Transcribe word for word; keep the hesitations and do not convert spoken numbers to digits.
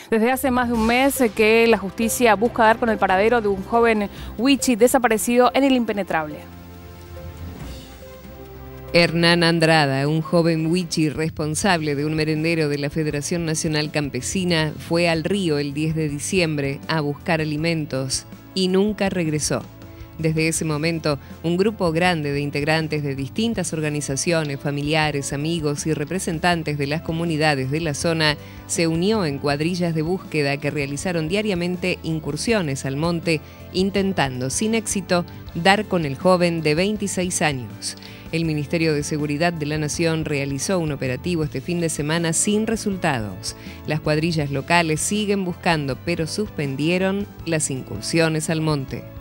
Desde hace más de un mes que la justicia busca dar con el paradero de un joven Wichi desaparecido en el Impenetrable. Hernán Andrada, un joven wichi responsable de un merendero de la Federación Nacional Campesina, fue al río el diez de diciembre a buscar alimentos y nunca regresó. Desde ese momento, un grupo grande de integrantes de distintas organizaciones, familiares, amigos y representantes de las comunidades de la zona se unió en cuadrillas de búsqueda que realizaron diariamente incursiones al monte, intentando, sin éxito, dar con el joven de veintiséis años. El Ministerio de Seguridad de la Nación realizó un operativo este fin de semana sin resultados. Las cuadrillas locales siguen buscando, pero suspendieron las incursiones al monte.